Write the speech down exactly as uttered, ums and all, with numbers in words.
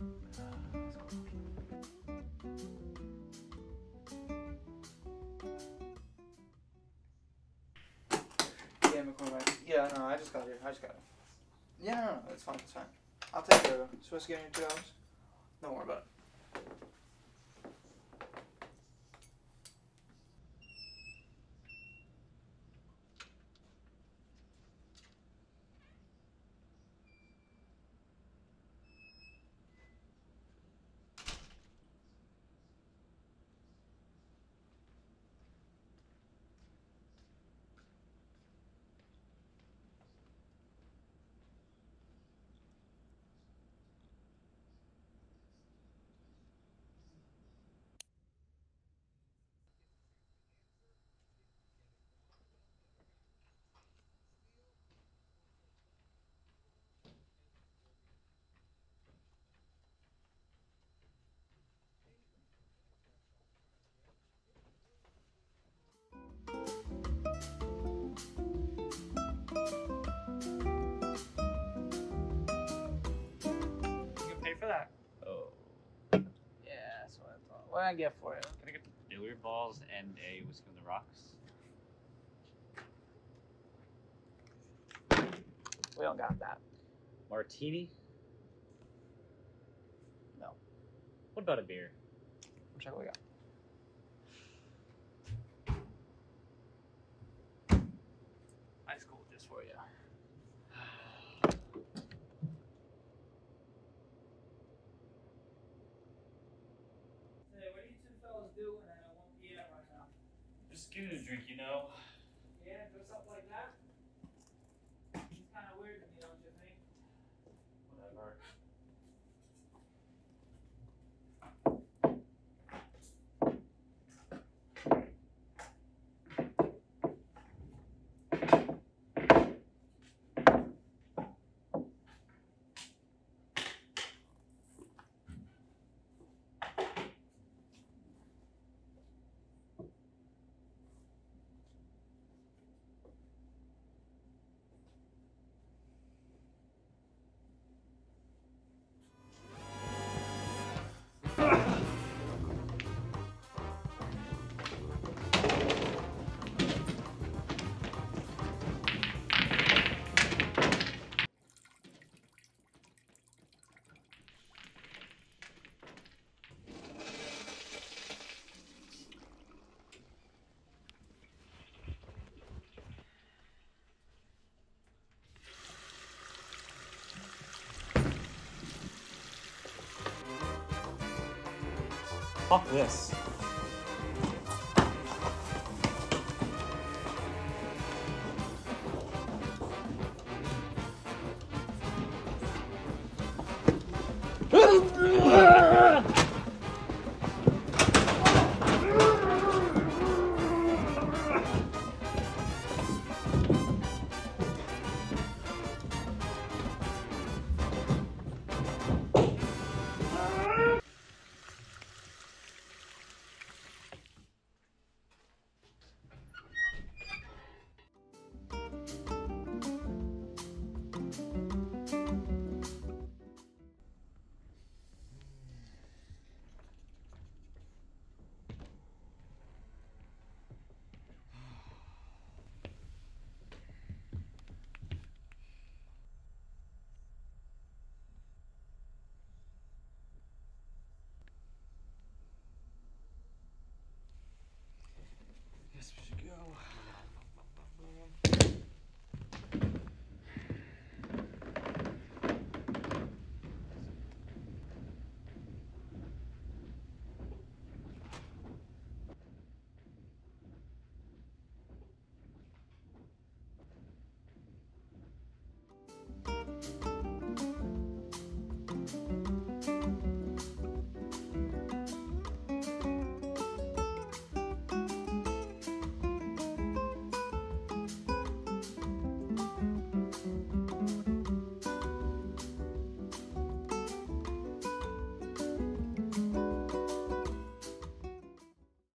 Yeah, McCormick. Yeah, no, I just got here. I just got it. Yeah, no, no, it's fine, it's fine. I'll take care of it. Supposed to get in two hours? Don't worry about it. For that. Oh. Yeah, that's what I thought. What did I get for it? Can I get billiard balls and a whiskey on the rocks? We don't got that. Martini? No. What about a beer? Check what we got. Ice cold just for you. Hey, what are you two fellas doing at one P M right now? Just getting a drink, you know. Yeah, dress up like that? It's kind of weird to me, don't you think? Whatever. Fuck this.